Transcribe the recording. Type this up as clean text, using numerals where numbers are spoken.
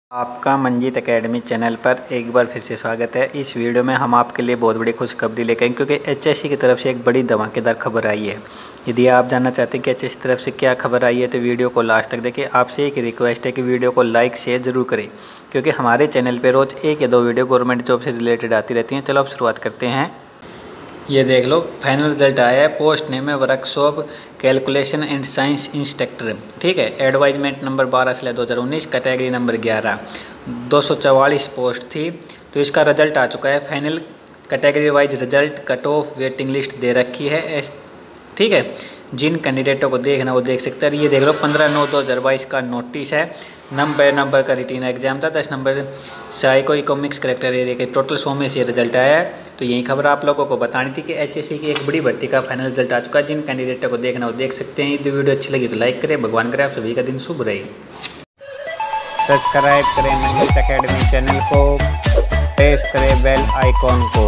आपका Manjeet academy channel पर एक बार फिर से स्वागत है। इस वीडियो में हम आपके लिए बहुत बड़ी खुशखबरी लेकर आए क्योंकि एचएससी की तरफ से एक बड़ी धमाकेदार खबर आई है। यदि आप जानना चाहते हैं कि एचएससी की तरफ से क्या खबर आई है तो वीडियो को लास्ट तक देखें। आपसे एक रिक्वेस्ट है कि वीडियो को लाइक शेयर जरूर करें क्योंकि हमारे चैनल पर रोज़ 1 या 2 वीडियो गवर्नमेंट जॉब से रिलेटेड आती रहती हैं। चलो अब शुरुआत करते हैं। ये देख लो, फाइनल रिजल्ट आया है। पोस्ट नेम है workshop calculation and science instructor. ठीक है, advertisement number 12/2019, category number 11, 244 post थी। तो इसका रिजल्ट आ चुका है। Final category wise result, cut off, waiting list दे रखी है। ठीक है, जिन कैंडिडेटों को देखना वो देख सकते हैं। ये देख लो, 15/9/2022 का नोटिस है। 90 नंबर का रिटन एग्जाम था। 10 number psycho economics character area के टोटल 100 में से रिजल्ट आया है। तो यही खबर आप लोगों को बतानी थी कि एचएससी की एक बड़ी भर्ती का फाइनल रिजल्ट आ चुका है। जिन कैंडिडेटों को देखना वो देख सकते हैं। यदि वीडियो अच्छी लगी तो लाइक करें। भगवान करे आप सभी का दिन शुभ रहे। सब्सक्राइब करें मंजीत एकेडमी चैनल को, प्रेस करें बेल आइकॉन को।